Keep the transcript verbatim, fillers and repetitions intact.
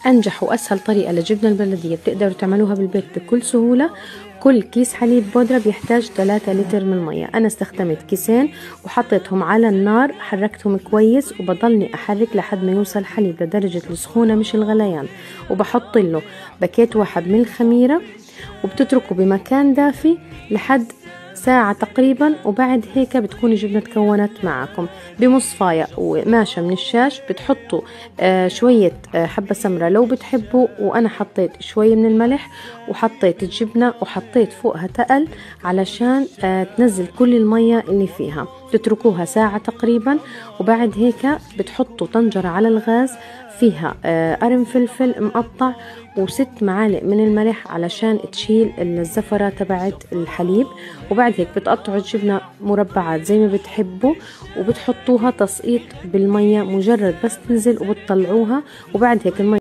أنجح وأسهل طريقة للجبنة البلدية بتقدروا تعملوها بالبيت بكل سهولة. كل كيس حليب بودرة بيحتاج ثلاثة لتر من المية. أنا استخدمت كيسين وحطيتهم على النار، حركتهم كويس وبضلني أحرك لحد ما يوصل حليب لدرجة السخونة مش الغليان، وبحط له باكيت واحد من الخميرة وبتتركه بمكان دافي لحد ساعة تقريبا، وبعد هيك بتكون الجبنة تكونت معكم. بمصفاية وقماشة من الشاش بتحطوا آه شوية آه حبة سمرة لو بتحبوا، وأنا حطيت شوية من الملح وحطيت الجبنة وحطيت فوقها تقل علشان آه تنزل كل المية اللي فيها. تتركوها ساعة تقريبا، وبعد هيك بتحطوا طنجرة على الغاز فيها آه قرن فلفل مقطع وست معالق من الملح علشان تشيل الزفرة تبعت الحليب. وبعد هيك بتقطعوا الجبنة مربعات زي ما بتحبوا وبتحطوها تسقيط بالمية، مجرد بس تنزل وبتطلعوها. وبعد هيك المية